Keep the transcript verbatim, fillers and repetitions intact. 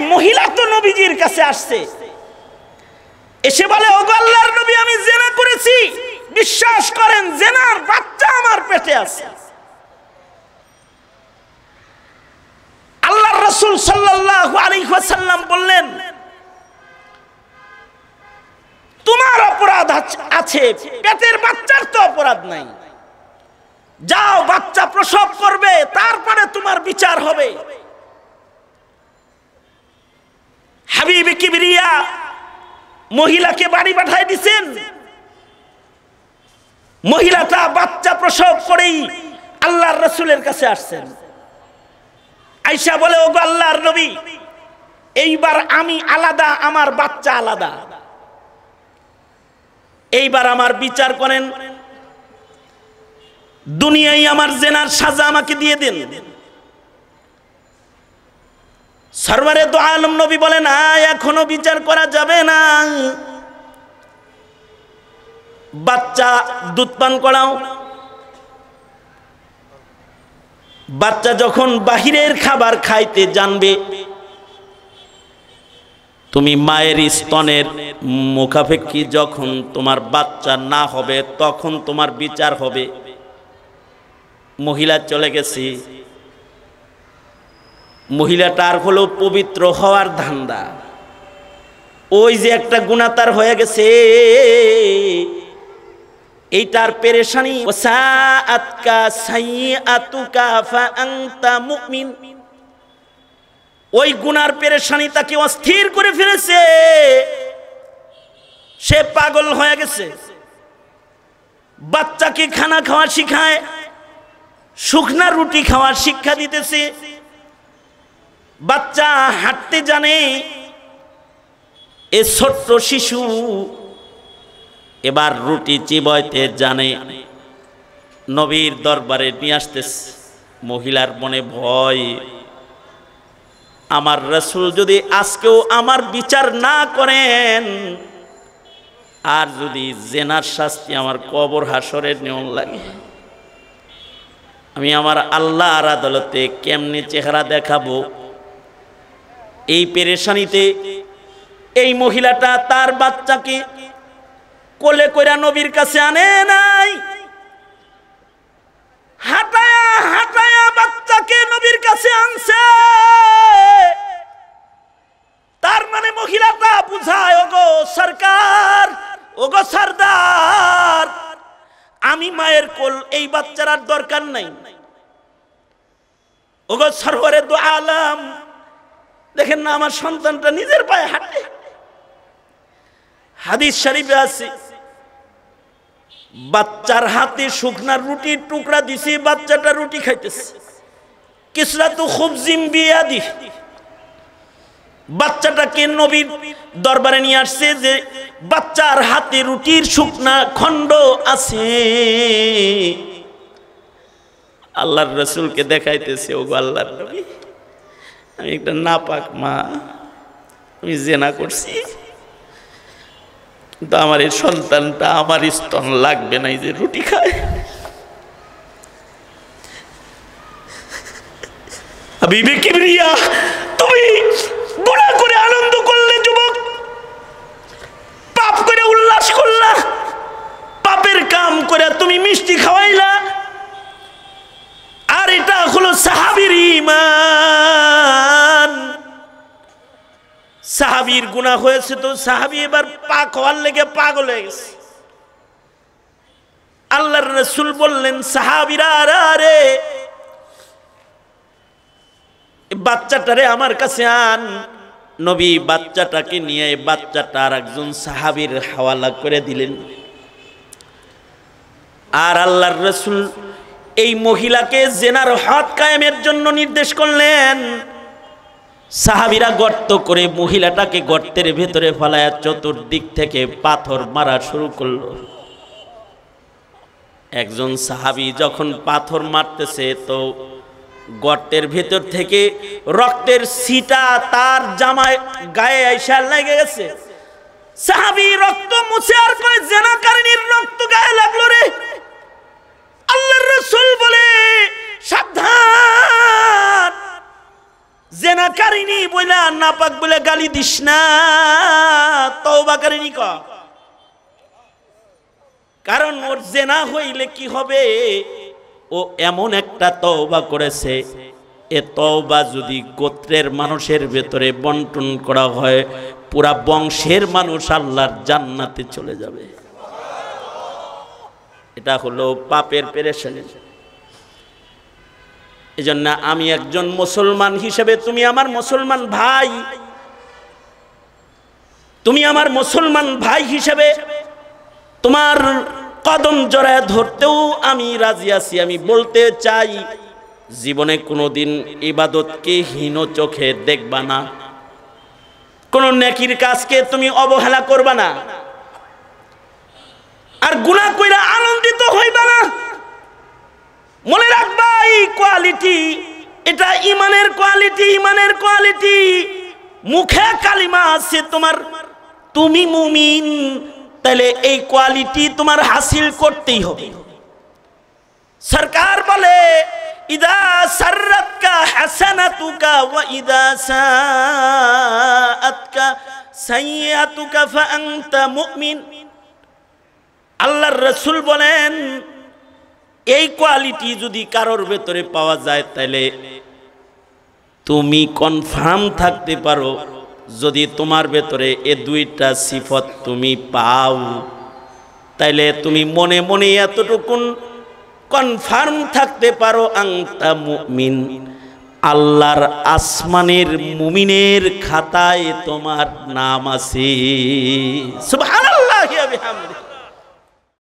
মহিলা তো নবীজির কাছে আসছে, এসে বলে ওগো আল্লাহর নবী আমি জিনা করেছি, বিশ্বাস করেন জিনার বাচ্চা আমার পেটে আছে। আল্লাহর রাসূল সাল্লাল্লাহু আলাইহি ওয়াসাল্লাম বললেন তোমার অপরাধ আছে, পেটের বাচ্চার তো অপরাধ নাই, যাও বাচ্চা প্রসব করবে তারপরে তোমার বিচার হবে। হাবিবে কিবরিয়া মহিলাকে বাড়ি পাঠায় দিয়েছেন, মহিলাটা বাচ্চা প্রসব করেই আল্লাহর রাসূলের কাছে আসছেন। আয়েশা বলে ওগো আল্লাহর নবী এইবার আমি আলাদা, আমার বাচ্চা আলাদা, এইবার আমার বিচার করেন, দুনিয়ায় আমার জেনার সাজা আমাকে দিয়ে দেন। সরওয়ারে দো আলম নবী বলেন না, এখনো বিচার করা যাবে না, বাচ্চা দুধ পান করাও। বাচ্চা যখন বাহিরের খাবার খাইতে জানবে, তুমি মায়ের স্তনের মুখাপেক্ষী যখন তোমার বাচ্চা না হবে তখন তোমার বিচার হবে। মহিলা চলে গেছে, মহিলাটার হলো পবিত্র হওয়ার ধান্দা, ওই যে একটা গুনাহ তার হয়ে গেছে এইটার পেরেশানি। ওয়াসাআতকা সাইয়াতুকা ফাআনতা মুমিন, ওই গুনার পেরেশানি তাকে অস্থির করে ফেলেছে, সে পাগল হয়ে গেছে। বাচ্চাকে খানা খাওয়া শিখায়, শুকনা রুটি খাওয়ার শিক্ষা দিতেছে, বাচ্চা হাঁটতে জানে, এ ছোট্ট শিশু এবার রুটি চিবাইতে জানে। নবীর দরবারে নিয়ে আসতেছে, মহিলার মনে ভয়, আমার রাসূল যদি আজকেও আমার বিচার না করেন, আর যদি জেনার শাস্তি আমার কবর হাসরের নিয়ম লাগে, আমি আমার আল্লাহর আদালতে কেমনে চেহারা দেখাবো। এই পেরেশানিতে এই মহিলাটা তার বাচ্চাকে কোলে কইরা নবীর কাছে আনে নাই, হাঁটায়া হাঁটায়া বাচ্চাকে নবীর কাছে আনছে। তার মানে মহিলাটা বুঝায় ওগো সরকার, ওগো সরদার, আমি মায়ের কোল এই বাচ্চার আর দরকার নাই। ওগো সরওয়ারে দো আলম, দেখেন না আমার সন্তানটা নিজের পায়ে হাঁটে। হাদিস শরীফে আছে বাচ্চার হাতে শুকনা রুটির টুকরা দিছি, বাচ্চাটা রুটি খাইতেছে। কিসরাতু খুবজিম বিয়াদি, বাচ্চাটাকে নবীর দরবারে নিয়ে আসছে যে বাচ্চার হাতে রুটির শুকনা খণ্ড আছে। আল্লাহর রাসূলকে দেখাইতেছে, ওগো আল্লাহর নবী আমি একটা নাপাক মা, আমি জিনা করছি, কিন্তু আমার এই সন্তানটা আমার স্তন লাগবে না, এই যে রুটি খায়। হাবিবে কিবরিয়া তুমি গুনাহ করে আনন্দ করলে যুবক, পাপ করে উল্লাস করলা, পাপের কাম করে তুমি মিষ্টি খাওয়াইলা, আর এটা হলো সাহাবীর ঈমান। সাহাবীর গুনাহ হয়েছে তো সাহাবী এবার পাক হওয়ার লেগে পাগল হয়ে গেছে। আল্লাহর রাসূল বললেন সাহাবীরা আরে বাচ্চাটারে আমার কাছে আন। নবী বাচ্চাটাকে নিয়ে বাচ্চাটা আর একজন সাহাবীর হাওয়ালা করে দিলেন। আর আল্লাহর রাসূল এই মহিলাকে জিনার হদ কায়েমের জন্য নির্দেশ করলেন। সাহাবীরা গর্ত করে মহিলাটাকে গর্তের ভেতরে ফেলায়া চতুর্দিক থেকে পাথর মারা শুরু করলো। একজন সাহাবী যখন পাথর মারতেছে তো গর্তের ভেতর থেকে রক্তের ছিটা তার জামায় গায়ে আইসা লেগে গেছে। সাহাবী রক্ত মুছে আর কয় জিনাকারিনীর রক্ত গায়ে লাগলো রে। আল্লাহর রাসূল বলে সাবধান, জেনাকারিনী বইলা নাপাক বলে গালি দিস না, তওবাকারিনী ক। কারণ ওর জেনা হইলে কি হবে, ও এমন একটা তওবা করেছে, এ তওবা যদি গোত্রের মানুষের ভেতরে বন্টন করা হয়, পুরা বংশের মানুষ আল্লাহর জান্নাতে চলে যাবে। এটা হলো পাপের পেরেশানি। এজন্য আমি একজন মুসলমান হিসেবে, তুমি আমার মুসলমান ভাই, তুমি আমার মুসলমান ভাই হিসেবে তোমার কদম জড়ায় ধরতেও আমি রাজি আছি। আমি বলতে চাই, জীবনে কোনোদিন ইবাদতকে হীন চোখে দেখবা না, কোন নেকির কাজকে তুমি অবহেলা করবা না, আর গুনাহ কইরা আনন্দিত হইবা না। মনে রাখবা এই কোয়ালিটি, এটা ইমানের কোয়ালিটি, ইমানের কোয়ালিটি। মুখে কালিমা আছে তোমার, তুমি মুমিন, তাহলে এই কোয়ালিটি তোমার হাসিল করতেই হবে। সরকার বলে ইদা সাররাতকা হাসানাতুকা ওয়া ইদা সাআতকা সাইয়্যাতুকা ফাআনতা মুমিন। আল্লাহর রাসূল বলেন, এই কোয়ালিটি যদি কারোর ভেতরে পাওয়া যায়, তাহলে তুমি কনফার্ম থাকতে পারো, যদি তোমার ভেতরে এ দুইটা সিফত তুমি পাও, তাইলে তুমি মনে মনে এতটুকুন কনফার্ম থাকতে পারো, আনতা মুমিন, আল্লাহর আসমানের মুমিনের খাতায় তোমার নাম আছে। সুবহানাল্লাহি ওয়া বিহামদিহি।